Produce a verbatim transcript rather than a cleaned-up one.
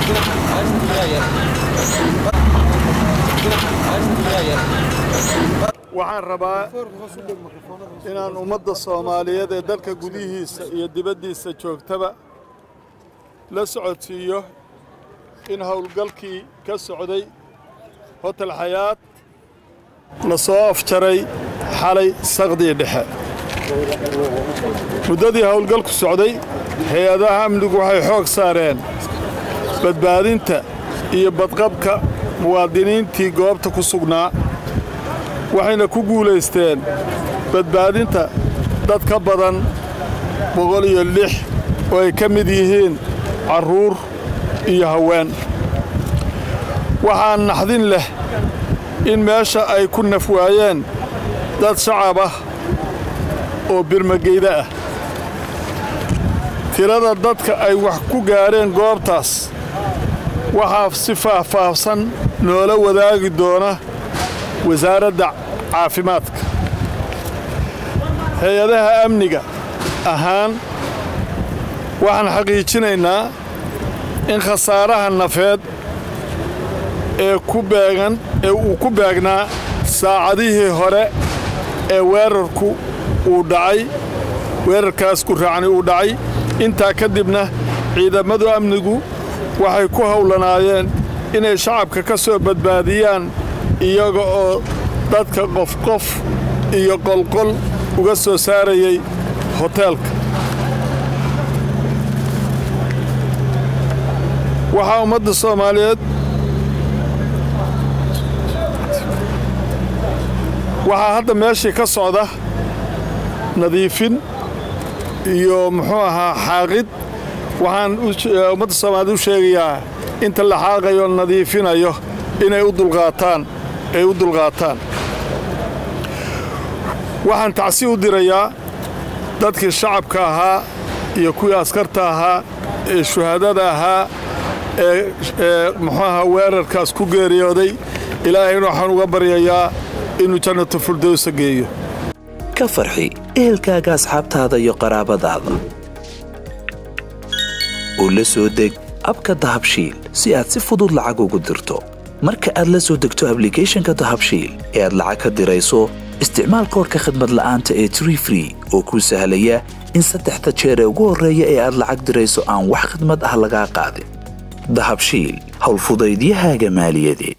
waxaan rabaa inaan ummadda Soomaaliyeed ee dalka gudihiisa iyo dibaddiisa joogtaba la socodsiiyo in hawlgalkii ka socday Hotel Hayat la soo afjaray xalay saqdii dhexe muddadii hawlgalku socday hay'adaha amnigu waxay xoog saareen badbaadinta iyo badqabka muwaadiniintii goobta ku sugnaa waxayna ku guuleysteen badbaadinta dad ka badan boqol iyo lix oo ay ka mid yihiin carruur iyo haween waxaan naxdin leh in meesha ay ku nafwaayeen dad shacab ah oo birmageyda ah tirada dadka ay wax ku gaareen goobtaas waxaa si faahfaahsan noola wadaagi doona wasaaradda caafimaadka hay'adaha amniga ahaan waxaan xaqiijinaynaa in khasaaraha nafeed ee ku beegan ee uu ku beegnaa saacadihii hore ee weerarku uu dhacay weerarkaas ku raacnay uu dhacay intaa kadibna ciidamada amnigu waxay ku hawlanaayeen inay shacabka ka soo badbaadiyaan iyaga oo dadka qof qof iyo qolqol uga soo saarayay hoteelka waxaa ummadda Soomaaliyeed waxaa hadda meeshii ka socda nadiifin iyo muxuu ahaa xaaqid waxaan ummadda Soomaaliyeed u sheegayaa inta la xaaqayo nadiifinayo inay u dulqaataan ay u dulqaataan waxaan tacsi u dirayaa dadkii shacabka ahaa iyo kuwii askarta ahaa ee shuhadada ahaa ee muxuu ahaa weerarkaas ku geeriyooday ilaahayna waxaan uga baryayaa inuu jannatu firdawsa geeyo ka farxi ehelkaaga asxaabtaada iyo qaraabadaada oo la soo deg abka dahabshiil si aad si fudud lacag ugu dirto marka aad la soo degto applicationka dahabshiil ee aad lacag ka dirayso isticmaal koodka khidmad la'aanta ee Tree Free oo kuu sahlaya in saddexda jeer ee ugu horreeya ee aad lacag dirayso aan wax khidmad ah laga qaadin dahabshiil hawl fudaydiyahaaga maaliyadeed